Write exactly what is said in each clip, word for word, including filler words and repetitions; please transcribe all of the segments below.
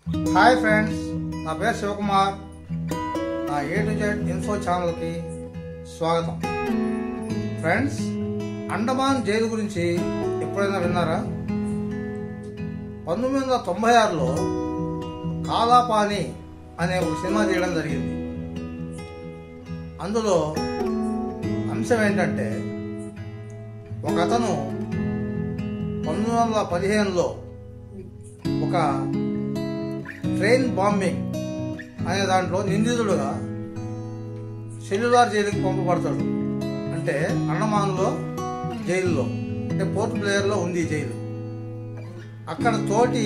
Hi friends, నా పేరు శివకుమార్. నా ఏ టు జెడ్ ఇన్ఫో ఛానల్కి స్వాగతం. ఫ్రెండ్స్, అండమాన్ జైలు గురించి ఎప్పుడైనా విన్నారా? పంతొమ్మిది వందల తొంభై ఆరులో కాలాపాని అనే ఒక సినిమా తీయడం జరిగింది. అందులో అంశం ఏంటంటే, ఒక అతను పంతొమ్మిది వందల పదిహేనులో ఒక ట్రైన్ బాంబింగ్ అనే దాంట్లో నిందితుడుగా సెల్యులార్ జైలుకి పంపబడతాడు. అంటే అండమాన్లో జైలులో, అంటే పోర్ట్ బ్లేయర్లో ఉంది ఈ జైలు. అక్కడ తోటి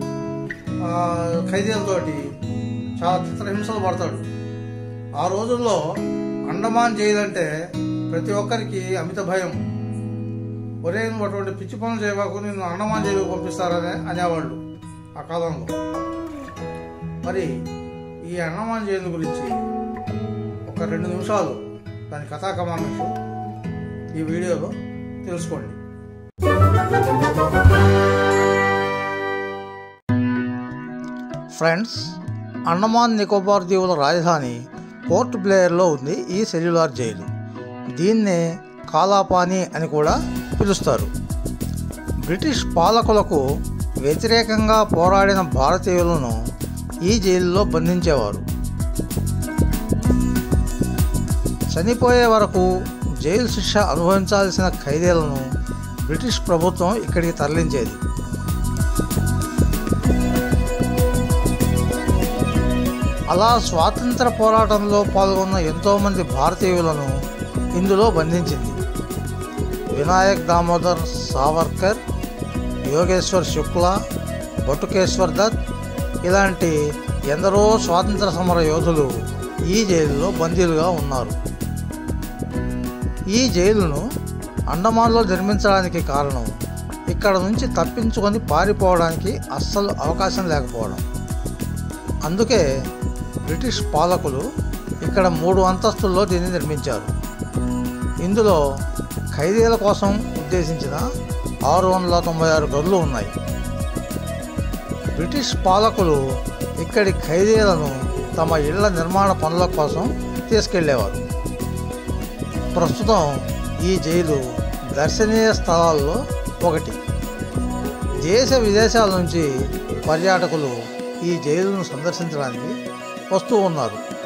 ఖైదీలతోటి చాలా చిత్రహింసలు పడతాడు. ఆ రోజుల్లో అండమాన్ జైలు అంటే ప్రతి ఒక్కరికి అమిత భయం. ఒరే, నువ్వు అటువంటి పిచ్చి పనులు చేయబాకు, నిన్ను అండమాన్ జైలుకి పంపిస్తారనే అనేవాళ్ళు ఆ కాలంలో. మరి ఈ అండమాన్ జైలు గురించి ఒక రెండు నిమిషాలు దాని కథా కమాంశం ఈ వీడియోలో తెలుసుకోండి. ఫ్రెండ్స్, అండమాన్ నికోబార్ దీవుల రాజధాని పోర్ట్ బ్లేయర్లో ఉంది ఈ సెల్యులార్ జైలు. దీన్నే కాలాపాని అని కూడా పిలుస్తారు. బ్రిటిష్ పాలకులకు వ్యతిరేకంగా పోరాడిన భారతీయులను ఈ జైలులో బంధించేవారు. చనిపోయే వరకు జైలు శిక్ష అనుభవించాల్సిన ఖైదీలను బ్రిటిష్ ప్రభుత్వం ఇక్కడికి తరలించేది. అలా స్వాతంత్ర పోరాటంలో పాల్గొన్న ఎంతోమంది భారతీయులను ఇందులో బంధించింది. వినాయక్ దామోదర్ సావర్కర్, యోగేశ్వర్ శుక్లా, బటుకేశ్వర్ దత్ ఇలాంటి ఎందరో స్వాతంత్ర సమర యోధులు ఈ జైలులో బందీలుగా ఉన్నారు. ఈ జైలును అండమాన్లో నిర్మించడానికి కారణం ఇక్కడ నుంచి తప్పించుకొని పారిపోవడానికి అస్సలు అవకాశం లేకపోవడం. అందుకే బ్రిటిష్ పాలకులు ఇక్కడ మూడు అంతస్తుల్లో దీన్ని నిర్మించారు. ఇందులో ఖైదీల కోసం ఉద్దేశించిన ఆరు వందల తొంభై ఆరు గదులు ఉన్నాయి. బ్రిటిష్ పాలకులు ఇక్కడి ఖైదీలను తమ ఇళ్ల నిర్మాణ పనుల కోసం తీసుకెళ్లేవారు. ప్రస్తుతం ఈ జైలు దర్శనీయ స్థలాల్లో ఒకటి. దేశ విదేశాల నుంచి పర్యాటకులు ఈ జైలును సందర్శించడానికి వస్తూ ఉన్నారు.